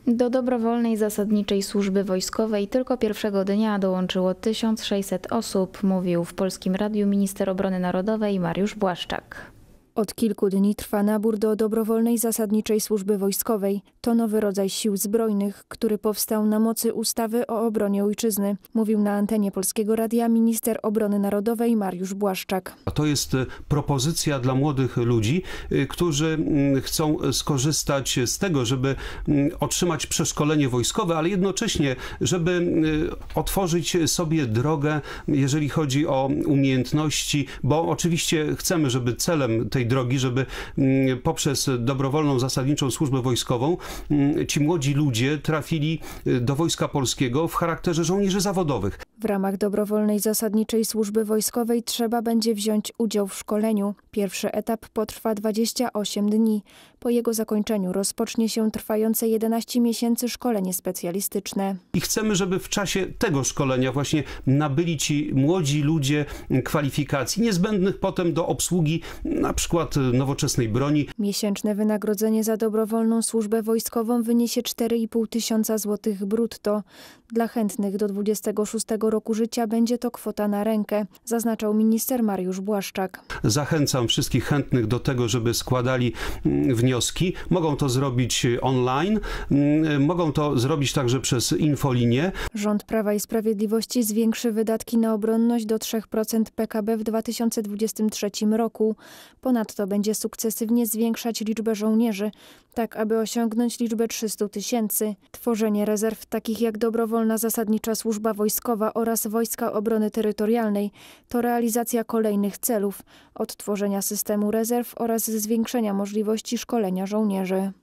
Do dobrowolnej zasadniczej służby wojskowej tylko pierwszego dnia dołączyło 1600 osób, mówił w Polskim Radiu minister obrony narodowej Mariusz Błaszczak. Od kilku dni trwa nabór do dobrowolnej zasadniczej służby wojskowej. To nowy rodzaj sił zbrojnych, który powstał na mocy ustawy o obronie ojczyzny, mówił na antenie Polskiego Radia minister obrony narodowej Mariusz Błaszczak. To jest propozycja dla młodych ludzi, którzy chcą skorzystać z tego, żeby otrzymać przeszkolenie wojskowe, ale jednocześnie, żeby otworzyć sobie drogę, jeżeli chodzi o umiejętności, bo oczywiście chcemy, żeby celem tej drogi, żeby poprzez dobrowolną zasadniczą służbę wojskową ci młodzi ludzie trafili do Wojska Polskiego w charakterze żołnierzy zawodowych. W ramach dobrowolnej zasadniczej służby wojskowej trzeba będzie wziąć udział w szkoleniu. Pierwszy etap potrwa 28 dni. Po jego zakończeniu rozpocznie się trwające 11 miesięcy szkolenie specjalistyczne. I chcemy, żeby w czasie tego szkolenia właśnie nabyli ci młodzi ludzie kwalifikacji niezbędnych potem do obsługi na przykład nowoczesnej broni. Miesięczne wynagrodzenie za dobrowolną służbę wojskową wyniesie 4,5 tysiąca złotych brutto. Dla chętnych do 26 roku życia będzie to kwota na rękę, zaznaczał minister Mariusz Błaszczak. Zachęcam wszystkich chętnych do tego, żeby składali wnioski. Mogą to zrobić online, mogą to zrobić także przez infolinię. Rząd Prawa i Sprawiedliwości zwiększy wydatki na obronność do 3% PKB w 2023 roku. Ponadto będzie sukcesywnie zwiększać liczbę żołnierzy, tak aby osiągnąć liczbę 300 tysięcy. Tworzenie rezerw takich jak dobrowolna zasadnicza służba wojskowa oraz Wojska Obrony Terytorialnej to realizacja kolejnych celów: odtworzenia systemu rezerw oraz zwiększenia możliwości szkolenia żołnierzy.